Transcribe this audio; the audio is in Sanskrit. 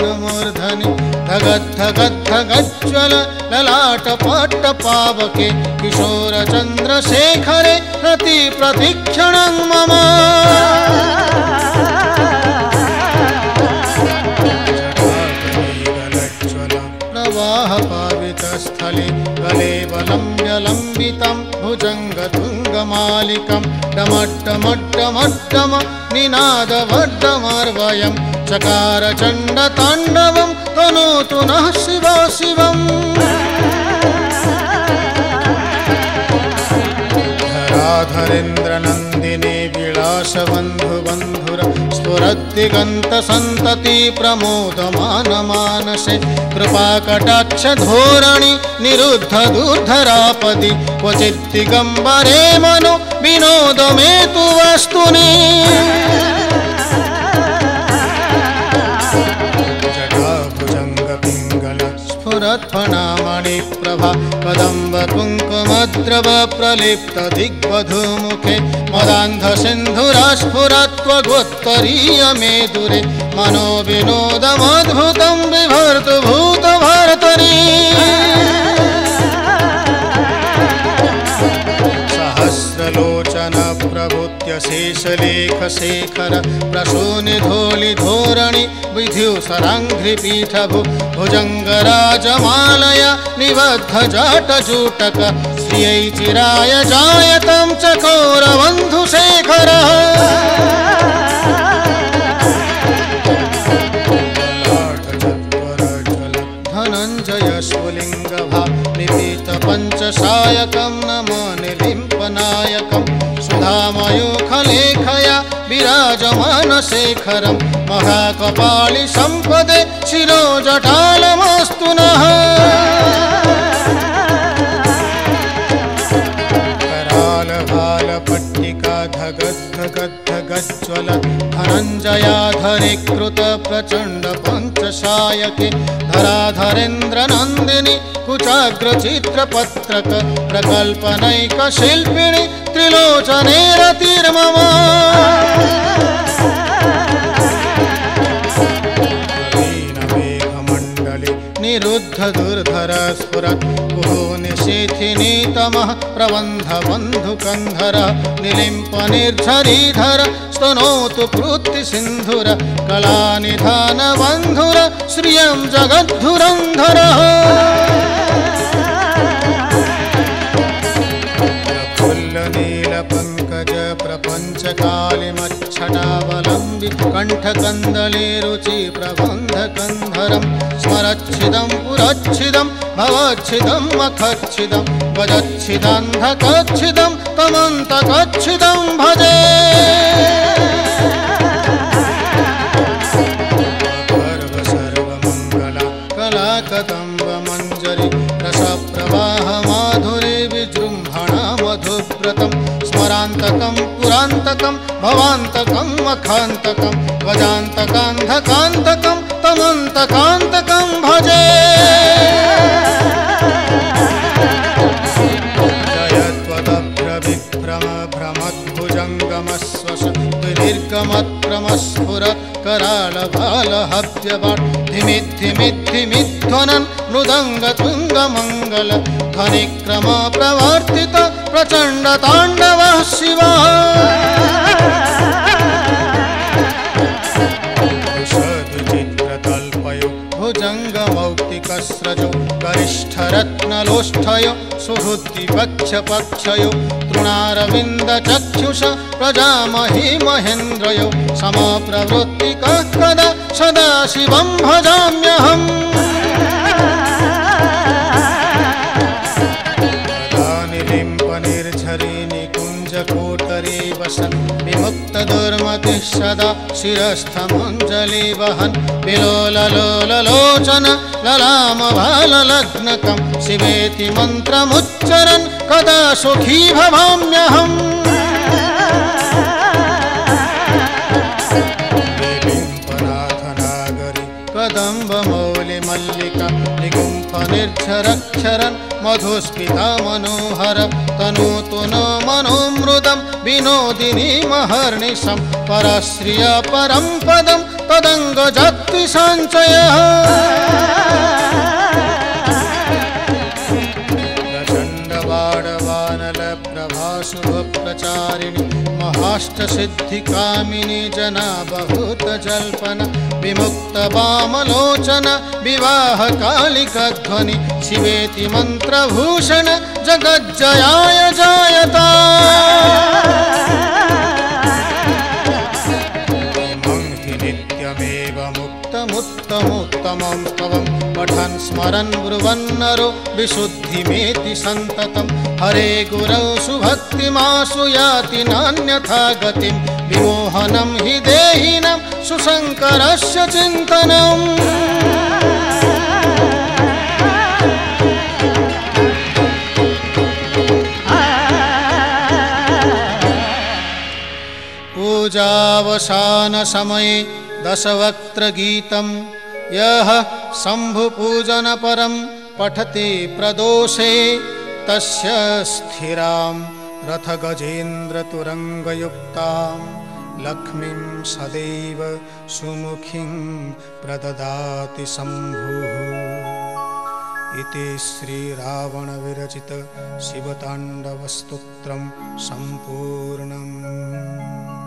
मूर्धनि धगद्धगद्धगज्ज्वल ललाटपट्टपावके किशोरचन्द्रशेखरे रति प्रतिक्षणं मम प्रवाहपावितस्थले गलेवलम्ब्यलम्बितं भुजङ्गतुङ्गमालिकं डमड्डमड्डमड्डम निनादवड्डमर्वयं चकारचण्डताण्डवं तनोतु नः शिव शिवम् धराधरेन्द्रनन्दिने विलासबन्धुबन्धुर स्फुरद्दिगन्तसन्तति प्रमोदमानमानसे कृपाकटाक्षधोरणि निरुद्धदुर्धरापदि क्वचिद्दिगम्बरे मनो विनोदमेतु वस्तुनि स्फुरत्फणामणिप्रभा कदम्बकुङ्कुमद्रव प्रलिप्त दिग्वधूमुखे मदान्धसिन्धुरास्फुरत्वगोत्तरीयमेदुरे मनो विनोदमद्भुतं बिभर्तु भूतभर्तरि सहस्रलोचन प्रभुत्य शेषलेखशेखर प्रसूनिधोलिधोरणि विद्युसराङ्घ्रिपीठभु भुजङ्गराजमालय निबद्धजाटजूटक श्रियै चिराय जायतं चकोरबन्धुशेखरः धनञ्जय स्फुलिङ्गभा निपीतपञ्चसायकं नमो निलिम्पनायकं सुधामयूखलेखया विराजमानशेखरं महाकपालि सम्पदे शिरोजटालमस्तु नः करालभालपट्टिका धगद्धगद्धगज्ज्वल धनञ्जयाधरीकृत प्रचण्ड पञ्चसायके धराधरेन्द्रनन्दिनि कुचाग्रचित्रपत्रक प्रकल्पनैकशिल्पिणि त्रिलोचने रतिर्मम निरुद्धदुर्धर स्फुरत् कुहूनिशीथिनीतमः प्रबन्धबन्धुकन्धर निलिम्पनिर्झरीधर स्तनोतु कृत्तिसिन्धुर कलानिधानबन्धुर श्रियं जगद्धुरन्धरः प्रफुल्लनीलपङ्कज प्रपञ्चकालिमच्छटावलम्बि कण्ठकन्दले रुचि प्रबन्धकन्धरं स्मरच्छिदं पुरच्छिदं भवच्छिदं मखच्छिदं गजच्छिदान्धकच्छिदं तमन्तकच्छिदं भजे सर्वमङ्गला कलाकदम्बमञ्जरी रसप्रवाहमाधुरी विजृम्भणा मधुव्रतं स्मरान्तकं पुरान्तकं भवान्तकं मखान्तकं गजान्तकान्धकान्तकं तमन्तकान्तकं भजे जयत्वदभ्रविभ्रम भ्रमद्भुजङ्गमस्वश दीर्घमत्प्रमस्फुरत् करालभालहव्यवाट् धिमिद्धिमिद्धिमिध्वनन् मृदङ्गतुङ्गमङ्गल ध्वनिक्रम प्रवर्तित प्रचण्डताण्डवः शिवः विशदचित्रतल्पयो भुजङ्गमौक्तिकस्रजो गरिष्ठरत्नलोष्ठयो सुहृद्विपक्षपक्षयो तृणारविन्दचक्षुष प्रजामहि महेन्द्रयो समप्रवृत्तिकः कदा सदा शिवं भजाम्यहम् निर्झरी निकुञ्जकोटरे वसन् विमुक्तदुर्मतिः सदा शिरस्थमञ्जलि वहन् विलोललोललोचन ललामभाललग्नकं शिवेति मन्त्रमुच्चरन् कदा सुखी भवाम्यहम् कदम्बमौलिमल्लिका निगुम्फ फनिर्झरक्षरन् मधुस्मिता मनोहर तनोतु न मनोमृदं विनोदिनी महर्निशं परश्रिय परं पदं तदङ्गजक्ति सञ्चयः शुभप्रचारिणी महाष्टसिद्धिकामिनी जना बहुत जल्पन विमुक्त वामलोचन विवाहकालिकध्वनि शिवेति मन्त्रभूषण जगज्जयाय जायता नित्यमेव मुक्तमुत्तमोत्तमं स्तवं पठन् स्मरन् ब्रुवन्नरो विशुद्धिमेति सन्ततं हरे गुरौ सुभक्तिमाशु याति नान्यथा गतिं विमोहनं हि देहिनं सुशङ्करस्य चिन्तनम् पूजावसान समये दशवक्त्रगीतं यः शम्भुपूजनपरं पठति प्रदोषे तस्य स्थिरां रथगजेन्द्रतुरङ्गयुक्तां लक्ष्मीं सदैव सुमुखीं प्रददाति शम्भुः इति श्रीरावणविरचित शिवताण्डवस्तोत्रं सम्पूर्णम्।